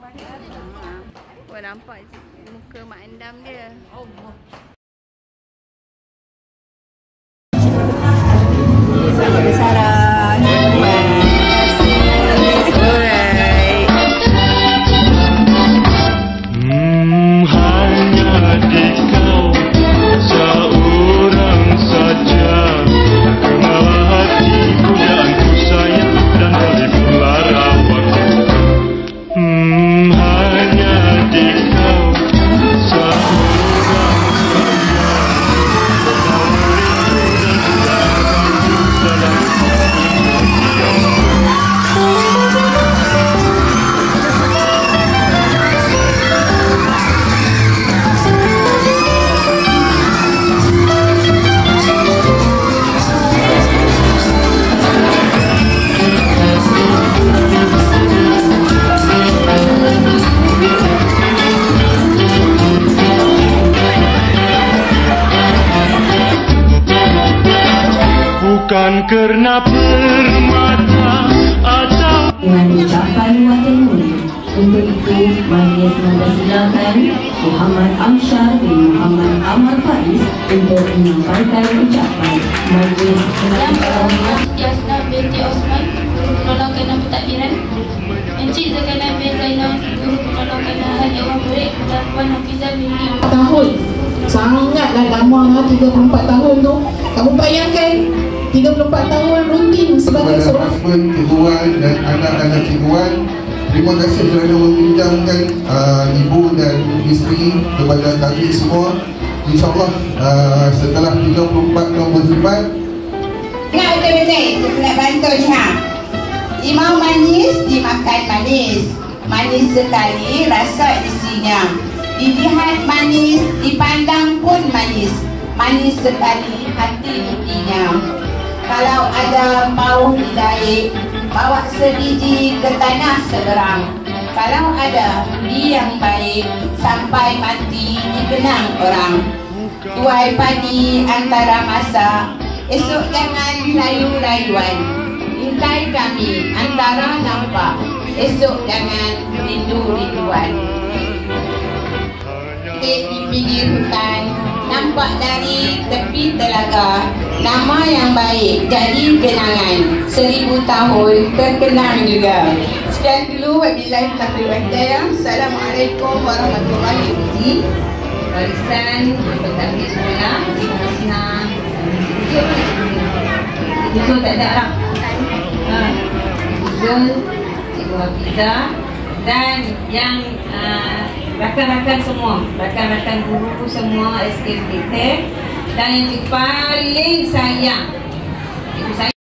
Wah, nampak muka Mak Andam dia. Selamat bersara. Terima kasih. Alright. Hanya di kau seorang saja, malah hatiku yang ku sayang dan terliburlah waktu. Hanya di kau seorang saja, kau rindu dan tidak dalam bukan kerana permata atau dengan ucapan wajah mulia. Untuk itu, mari mempersilakan Muhammad Amsyar bin Muhammad Amar Faiz untuk menyampaikan ucapan majlis pengajian. Yasna binti Osman, guru penolong kena pentadbiran. Encik Zakana bin Zainal, guru penolong kena hadiah orang murid. Dan Puan Hafizah binti tahun. Sangatlah lama 34 tahun tu. Kamu bayangkan 34 tahun rutin sebagai seorang husband, cikguan dan anak-anak cikguan. Terima kasih kerana meminjamkan ibu dan isteri kepada kami semua. InsyaAllah setelah 34 tahun berkhidmat. Ingat betul-betul, kita nak bantu ni ha. Limau manis dimakan manis. Manis sekali rasa isinya. Dilihat manis, dipandang pun manis. Manis sekali hati intinya. Kalau ada bau hidayah, bawa sebiji ke tanah seberang. Kalau ada budi yang baik, sampai mati dikenang orang. Tuai padi antara masa, esok jangan layu-layuan. Intai kami antara nampak, esok jangan rindu-rinduan. Di pinggir hutan, nampak dari tepi telaga, nama yang baik jadi kenangan, 1000 tahun terkenang juga. Sekian dulu, wabillahi taufiq wal hidayah. Assalamualaikum warahmatullahi wabarakatuh. Barisan bertakbir semula, senang. Itu tak ada orang. Zul, Cikgu Hafizah dan yang rakan-rakan semua, rakan-rakan guru semua SKPT dan yang paling sayang, ibu saya.